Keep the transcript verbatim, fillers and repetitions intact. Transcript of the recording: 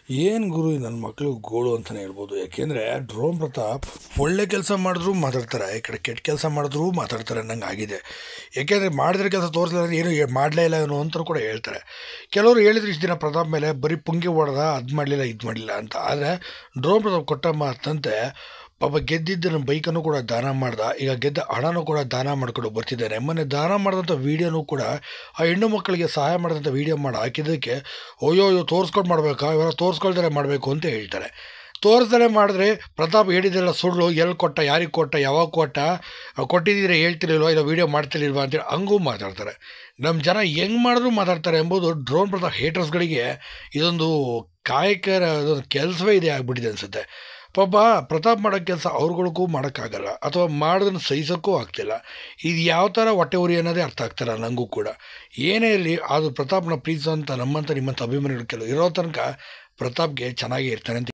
ಏನು ಗುರು ನನ್ನ ಮಕ್ಕಳು ಗೋಳು ಅಂತಲೇ ಹೇಳ್ಬೋದು. ಯಾಕೆಂದರೆ ಡ್ರೋನ್ ಪ್ರತಾಪ್ ಒಳ್ಳೆ ಕೆಲಸ ಮಾಡಿದ್ರು ಮಾತಾಡ್ತಾರೆ, ಈ ಕಡೆ ಕೆಟ್ಟ ಕೆಲಸ ಮಾಡಿದ್ರು ಮಾತಾಡ್ತಾರೆ ಅನ್ನಂಗೆ ಆಗಿದೆ. ಯಾಕೆಂದರೆ ಮಾಡಿದ್ರೆ ಕೆಲಸ ತೋರಿಸಲಿಲ್ಲ ಏನು ಮಾಡಲೇ ಇಲ್ಲ ಅನ್ನೋ ಅಂತ ಕೂಡ ಹೇಳ್ತಾರೆ. ಕೆಲವರು ಹೇಳಿದ್ರು ಇಷ್ಟು ದಿನ ಪ್ರತಾಪ್ ಮೇಲೆ ಬರೀ ಪುಂಗಿ ಹೊಡೆದ, ಅದು ಮಾಡಲಿಲ್ಲ ಇದು ಮಾಡಲಿಲ್ಲ ಅಂತ. ಆದರೆ ಡ್ರೋನ್ ಪ್ರತಾಪ್ ಕೊಟ್ಟ ಮಾತಂತೆ ಪಾಪ ಗೆದ್ದಿದ್ದನ್ನು ಬೈಕನ್ನು ಕೂಡ ದಾನ ಮಾಡ್ದ, ಈಗ ಗೆದ್ದ ಹಣನೂ ಕೂಡ ದಾನ ಮಾಡ್ಕೊಂಡು ಬರ್ತಿದ್ದಾನೆ. ಮೊನ್ನೆ ದಾನ ಮಾಡಿದಂಥ ವೀಡಿಯೋನೂ ಕೂಡ ಆ ಹೆಣ್ಣು ಮಕ್ಕಳಿಗೆ ಸಹಾಯ ಮಾಡಿದಂಥ ವೀಡಿಯೋ ಮಾಡಿ ಹಾಕಿದ್ದಕ್ಕೆ ಅಯ್ಯೋ ಅಯ್ಯೋ ತೋರಿಸ್ಕೊಂಡು ಮಾಡಬೇಕಾ, ಇವೆಲ್ಲ ತೋರಿಸ್ಕೊಳ್ತಾರೆ ಮಾಡಬೇಕು ಅಂತ ಹೇಳ್ತಾರೆ. ತೋರಿಸ್ದಲೇ ಮಾಡಿದ್ರೆ ಪ್ರತಾಪ್ ಹೇಳಿದ್ದೆಲ್ಲ ಸುಳ್ಳು, ಎಲ್ಲಿ ಕೊಟ್ಟ, ಯಾರಿಗೆ ಕೊಟ್ಟ, ಯಾವಾಗ ಕೊಟ್ಟ, ಕೊಟ್ಟಿದ್ದರೆ ಹೇಳ್ತಿರ್ಲಿಲ್ವ, ಇಲ್ಲ ವೀಡಿಯೋ ಮಾಡ್ತಿರ್ಲಿಲ್ವ ಅಂತೇಳಿ ಹಂಗೂ ಮಾತಾಡ್ತಾರೆ. ನಮ್ಮ ಜನ ಹೆಂಗೆ ಮಾಡಿದ್ರು ಮಾತಾಡ್ತಾರೆ ಎಂಬುದು ಡ್ರೋನ್ ಪ್ರತಾಪ್ ಹೇಟರ್ಸ್ಗಳಿಗೆ ಇದೊಂದು ಕಾಯಕ ಅದೊಂದು ಕೆಲಸವೇ ಇದೆ ಆಗಿಬಿಟ್ಟಿದೆ ಅನಿಸುತ್ತೆ. ಪಾಪ ಪ್ರತಾಪ್ ಮಾಡೋ ಕೆಲಸ ಅವ್ರುಗಳಿಗೂ ಮಾಡೋಕ್ಕಾಗಲ್ಲ, ಅಥವಾ ಮಾಡೋದನ್ನು ಸಹಿಸೋಕ್ಕೂ ಆಗ್ತಿಲ್ಲ. ಇದು ಯಾವ ಥರ ಹೊಟ್ಟೆ ಉರಿ ಅನ್ನೋದೇ ಅರ್ಥ ಆಗ್ತಿಲ್ಲ ನನಗೂ ಕೂಡ. ಏನೇ ಇರಲಿ ಅದು ಪ್ರತಾಪ್ನ ಪ್ರೀತಿಸೋಂಥ ನಮ್ಮಂಥ ನಿಮ್ಮಂಥ ಅಭಿಮಾನಿಗಳು ಕೆಲವು ಇರೋ ತನಕ ಪ್ರತಾಪ್ಗೆ ಚೆನ್ನಾಗೇ ಇರ್ತಾನೆ ಅಂತ